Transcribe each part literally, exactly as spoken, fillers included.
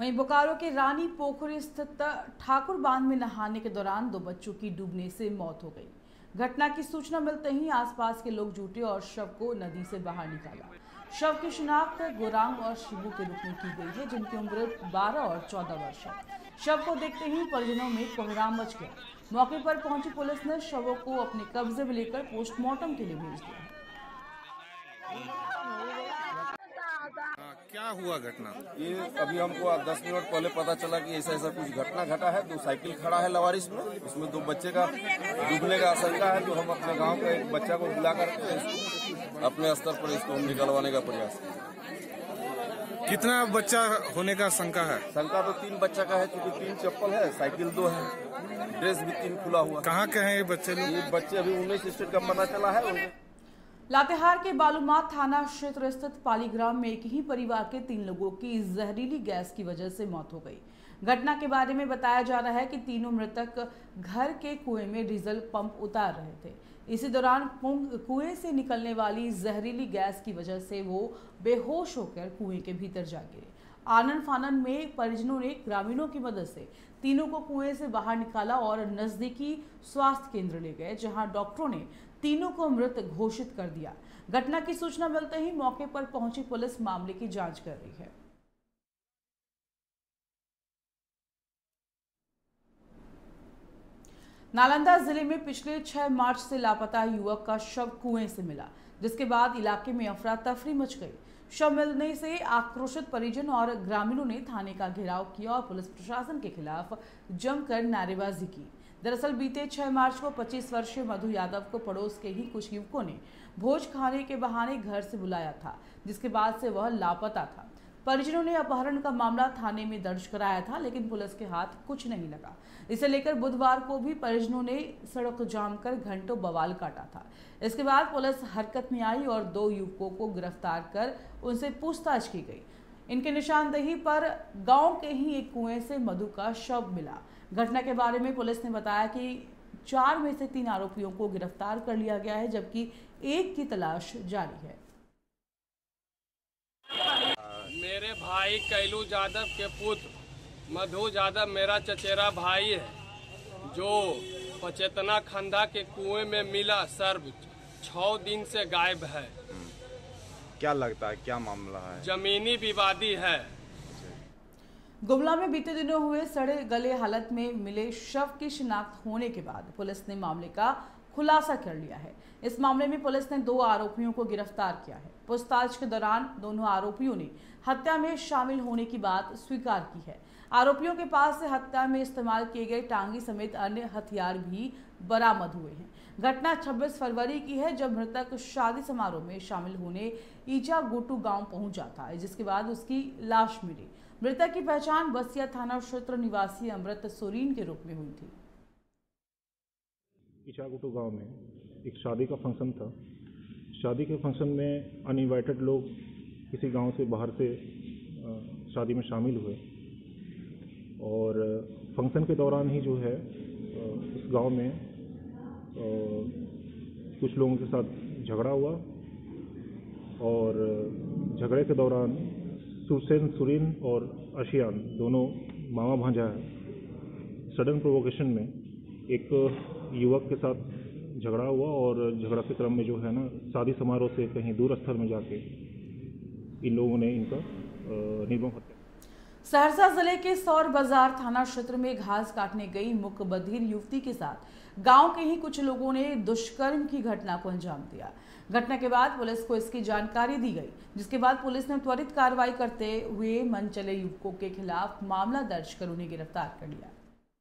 वहीं बोकारो के रानी पोखरी स्थित ठाकुर बांध में नहाने के दौरान दो बच्चों की डूबने से मौत हो गई। घटना की सूचना मिलते ही आसपास के लोग जुटे और शव को नदी से बाहर निकाला। शव की शिनाख्त गोरांग और शिबू के रूप में की गई है, जिनकी उम्र बारह और चौदह वर्ष है। शव को देखते ही परिजनों में कोहराम मच गया। मौके पर पहुंची पुलिस ने शवों को अपने कब्जे में लेकर पोस्टमार्टम के लिए भेज दिया। हाँ, क्या हुआ घटना? ये अभी हमको दस मिनट पहले पता चला कि ऐसा ऐसा कुछ घटना घटा है। दो साइकिल खड़ा है लवारिस में, उसमें दो बच्चे का डूबने का आशंका है। तो हम अपने गांव के एक बच्चा को बुला करके इसको अपने स्तर पर इसको हम निकलवाने का प्रयास किया। कितना बच्चा होने का शंका है? शंका तो तीन बच्चा का है, क्योंकि तीन चप्पल है, साइकिल दो है, ड्रेस भी तीन खुला हुआ। कहाँ के हैं ये बच्चे लोग? ये बच्चे अभी उन्नीस स्टेट का पता चला है उन्हें। लातेहार के बालूमाथ थाना क्षेत्र स्थित पालीग्राम में एक ही परिवार के तीन लोगों की जहरीली गैस की वजह से मौत हो गई। घटना के बारे में बताया जा रहा है कि तीनों मृतक घर के कुएं में डीजल पंप उतार रहे थे। इसी दौरान कुएं से निकलने वाली जहरीली गैस की वजह से वो बेहोश होकर कुएं के भीतर जा गिरे। आनन फानन में परिजनों ने ग्रामीणों की मदद से तीनों को कुएं से बाहर निकाला और नजदीकी स्वास्थ्य केंद्र ले गए, जहां डॉक्टरों ने तीनों को मृत घोषित कर दिया। घटना की सूचना मिलते ही मौके पर पहुंची पुलिस मामले की जांच कर रही है। नालंदा जिले में पिछले छह मार्च से लापता युवक का शव कुएं से मिला, जिसके बाद इलाके में अफरा तफरी मच गई। शव मिलने से आक्रोशित परिजन और ग्रामीणों ने थाने का घेराव किया और पुलिस प्रशासन के खिलाफ जमकर नारेबाजी की। दरअसल बीते छह मार्च को पच्चीस वर्षीय मधु यादव को पड़ोस के ही कुछ युवकों ने भोज खाने के बहाने घर से बुलाया था, जिसके बाद से वह लापता था। परिजनों ने अपहरण का मामला थाने में दर्ज कराया था, लेकिन पुलिस के हाथ कुछ नहीं लगा। इसे लेकर बुधवार को भी परिजनों ने सड़क जाम कर घंटों बवाल काटा था। इसके बाद पुलिस हरकत में आई और दो युवकों को गिरफ्तार कर उनसे पूछताछ की गई। इनके निशानदेही पर गांव के ही एक कुएं से मधु का शव मिला। घटना के बारे में पुलिस ने बताया कि चार में से तीन आरोपियों को गिरफ्तार कर लिया गया है, जबकि एक की तलाश जारी है। मेरे भाई कैलू यादव के पुत्र मधु यादव मेरा चचेरा भाई है, जो पचेतना खंदा के कुएं में मिला सर्व छह दिन से गायब है। क्या लगता है, क्या मामला है? जमीनी विवादी है। गुमला में बीते दिनों हुए सड़े गले हालत में मिले शव की शिनाख्त होने के बाद पुलिस ने मामले का खुलासा कर लिया है। इस मामले में पुलिस ने दो आरोपियों को गिरफ्तार किया है। पूछताछ के दौरान दोनों आरोपियों ने हत्या में शामिल होने की बात स्वीकार की है। आरोपियों के पास से हत्या में इस्तेमाल किए गए टांगी समेत अन्य हथियार भी बरामद हुए हैं। घटना छब्बीस फरवरी की है, जब मृतक शादी समारोह में शामिल होने ईचा गोटू गांव पहुंचा था, जिसके बाद उसकी लाश मिली। मृतक की पहचान बसिया थाना क्षेत्र निवासी अमृत सोरीन के रूप में हुई थी। ईचागुटू गांव में एक शादी का फंक्शन था। शादी के फंक्शन में अनइनवाइटेड लोग किसी गांव से बाहर से शादी में शामिल हुए और फंक्शन के दौरान ही जो है इस गांव में कुछ लोगों के साथ झगड़ा हुआ और झगड़े के दौरान सुरसेन सुरीन और आशियान दोनों मामा भांजा है, सडन प्रोवोकेशन में एक युवक के साथ झगड़ा हुआ और झगड़ा के क्रम में जो है ना शादी समारोह से कहीं दूर स्थल में जाके इन लोगों ने इनका निर्मम हत्या। सहरसा जिले के सौर बाजार थाना क्षेत्र में घास काटने गई मुक बधिर युवती के साथ गांव के ही कुछ लोगों ने दुष्कर्म की घटना को अंजाम दिया। घटना के बाद पुलिस को इसकी जानकारी दी गई, जिसके बाद पुलिस ने त्वरित कार्रवाई करते हुए मनचले युवकों के खिलाफ मामला दर्ज कर उन्हें गिरफ्तार कर लिया।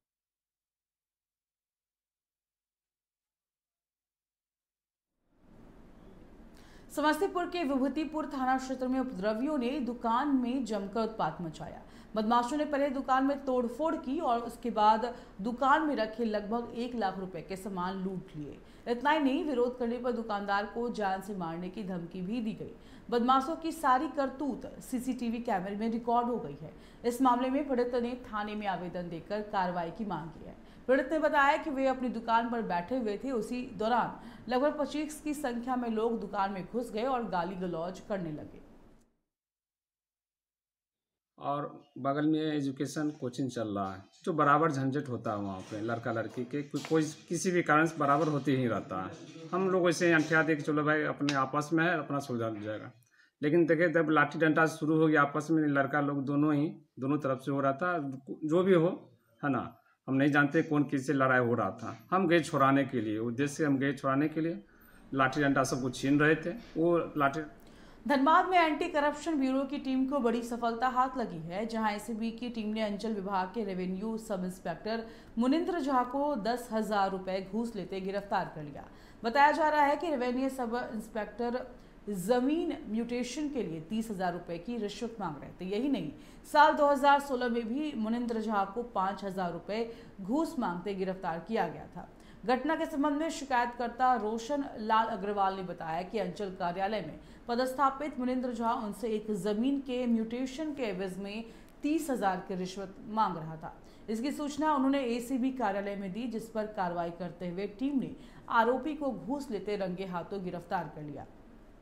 समस्तीपुर के विभूतिपुर थाना क्षेत्र में उपद्रवियों ने दुकान में जमकर उत्पात मचाया। बदमाशों ने पहले दुकान में तोड़फोड़ की और उसके बाद दुकान में रखे लगभग एक लाख रुपए के सामान लूट लिए। इतना ही नहीं, विरोध करने पर दुकानदार को जान से मारने की धमकी भी दी गई। बदमाशों की सारी करतूत सीसीटीवी कैमरे में रिकॉर्ड हो गई है। इस मामले में पीड़ित ने थाने में आवेदन देकर कार्रवाई की मांग की है। पीड़ित ने बताया कि वे अपनी दुकान पर बैठे हुए थे। उसी दौरान लगभग पच्चीस की संख्या में लोग दुकान में घुस गए और गाली गलौज करने लगे। और बगल में एजुकेशन कोचिंग चल रहा है, जो बराबर झंझट होता है वहाँ पे लड़का लड़की के कोई कोई किसी भी कारण से बराबर होते ही रहता है। हम लोग ऐसे अंठिया दे के चलो भाई अपने आपस में है अपना सुलझा जाएगा, लेकिन देखिए जब लाठी डंडा शुरू हो गया आपस में लड़का लोग दोनों ही दोनों तरफ से हो रहा था, जो भी हो है ना, हम नहीं जानते कौन किससे लड़ाई हो रहा था। हम गए छुड़ाने के लिए, उद्देश्य से हम गए छुड़ाने के लिए, लाठी डंडा सब कुछ छीन रहे थे। वो लाठी धनबाद में एंटी करप्शन ब्यूरो की टीम को बड़ी सफलता हाथ लगी है, जहां एसीबी की टीम ने अंचल विभाग के revenue sub inspector Munindra Jha को दस हजार रुपए घूस लेते गिरफ्तार कर लिया। बताया जा रहा है कि रेवेन्यू सब इंस्पेक्टर जमीन म्यूटेशन के लिए तीस हजार रुपए की रिश्वत मांग रहे थे। यही नहीं, साल दो हज़ार सोलह में भी मुनिंद्र झा को पांच हजार रुपए घूस मांगते गिरफ्तार किया गया था। घटना के संबंध में शिकायतकर्ता रोशन लाल अग्रवाल ने बताया कि अंचल कार्यालय में पदस्थापित मुनिंद्र झा उनसे एक जमीन के म्यूटेशन के एवज में तीस हजार की रिश्वत मांग रहा था। इसकी सूचना उन्होंने एसीबी कार्यालय में दी, जिस पर कार्रवाई करते हुए टीम ने आरोपी को घूस लेते रंगे हाथों गिरफ्तार कर लिया।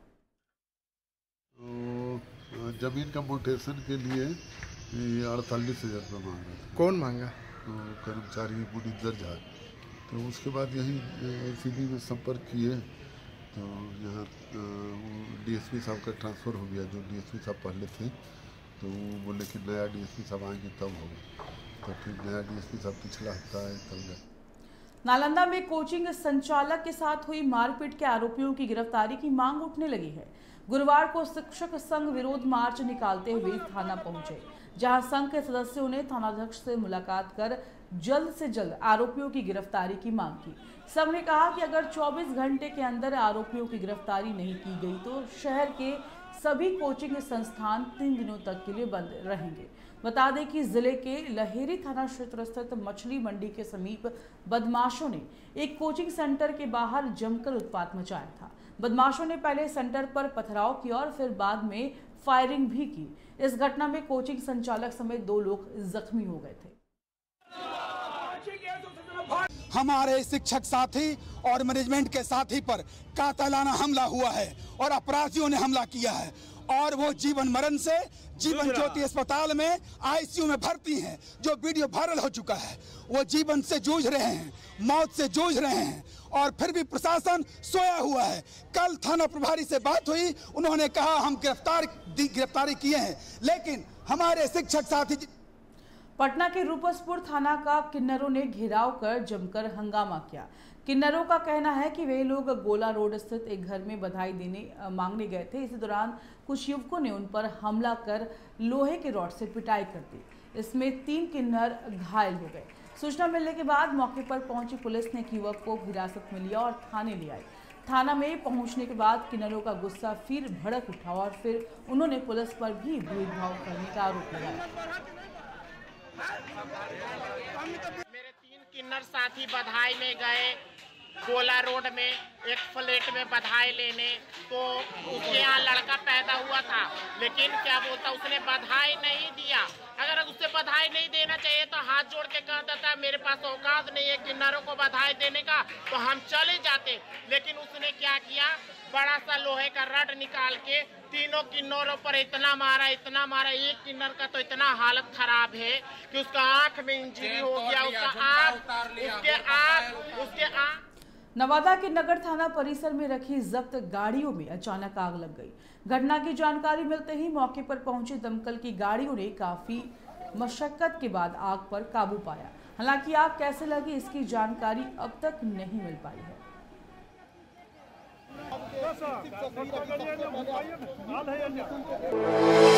तो जमीन का म्यूटेशन के लिए अड़तालीस हजार रुपये मांग रहा था। कौन मांगा? तो कर्मचारी मुनिंद्र झा। तो उसके बाद यहीं एसीबी में संपर्क किए, तो यहाँ डीएसपी साहब का ट्रांसफ़र हो गया। जो डीएसपी साहब पहले थे तो वो बोले कि नया डीएसपी साहब आएंगे तब होगा, तो फिर नया डीएसपी साहब पिछला हफ्ता आए तब गए। नालंदा में कोचिंग संचालक के साथ हुई मारपीट के आरोपियों की गिरफ्तारी की मांग उठने लगी है। गुरुवार को शिक्षक संघ विरोध मार्च निकालते हुए थाना पहुंचे, जहां संघ के सदस्यों ने थानाध्यक्ष से मुलाकात कर जल्द से जल्द आरोपियों की गिरफ्तारी की मांग की। संघ ने कहा कि अगर चौबीस घंटे के अंदर आरोपियों की गिरफ्तारी नहीं की गई तो शहर के सभी कोचिंग संस्थान तीन दिनों तक के लिए बंद रहेंगे। बता दें कि जिले के लहेरी थाना क्षेत्र स्थित मछली मंडी के समीप बदमाशों ने एक कोचिंग सेंटर के बाहर जमकर उत्पात मचाया था। बदमाशों ने पहले सेंटर पर पथराव किया और फिर बाद में फायरिंग भी की। इस घटना में कोचिंग संचालक समेत दो लोग जख्मी हो गए थे। हमारे शिक्षक साथी और मैनेजमेंट के साथी पर कातिलाना हमला हुआ है और अपराधियों ने हमला किया है, और वो जीवन मरण से जीवन ज्योति अस्पताल में आईसीयू में भर्ती हैं। जो वीडियो वायरल हो चुका है, वो जीवन से जूझ रहे हैं, मौत से जूझ रहे हैं, और फिर भी प्रशासन सोया हुआ है। कल थाना प्रभारी से बात हुई, उन्होंने कहा हम गिरफ्तार गिरफ्तारी किए हैं, लेकिन हमारे शिक्षक साथी। पटना के रूपसपुर थाना का किन्नरों ने घेराव कर जमकर हंगामा किया। किन्नरों का कहना है कि वे लोग गोला रोड स्थित एक घर में बधाई देने मांगने गए थे। इसी दौरान कुछ युवकों ने उन पर हमला कर लोहे के रॉड से पिटाई कर दी। इसमें तीन किन्नर घायल हो गए। सूचना मिलने के बाद मौके पर पहुंची पुलिस ने युवक को हिरासत में लिया और थाने ले आई। थाना में पहुंचने के बाद किन्नरों का गुस्सा फिर भड़क उठा और फिर उन्होंने पुलिस पर भी भेदभाव करने का आरोप लगाया। मेरे तीन किन्नर साथी बधाई में गए गोला रोड में एक फ्लैट में बधाई लेने, तो उसके यहाँ लड़का पैदा हुआ था, लेकिन क्या बोलता उसने बधाई नहीं दिया। अगर उससे बधाई नहीं देना चाहिए तो हाथ जोड़ के कह देता मेरे पास औकात नहीं है किन्नरों को बधाई देने का, तो हम चले जाते। लेकिन उसने क्या किया, बड़ा सा लोहे का रड निकाल के तीनों किन्नरों पर इतना मारा इतना मारा। एक किन्नर का तो इतना हालत खराब है कि उसका आंख में इंजरी हो गया, उसका आंख उसके आंख उसके आंख नवादा के नगर थाना परिसर में रखी जब्त गाड़ियों में अचानक आग लग गई। घटना की जानकारी मिलते ही मौके पर पहुंची दमकल की गाड़ियों ने काफी मशक्कत के बाद आग पर काबू पाया। हालांकि आग कैसे लगी इसकी जानकारी अब तक नहीं मिल पाई है।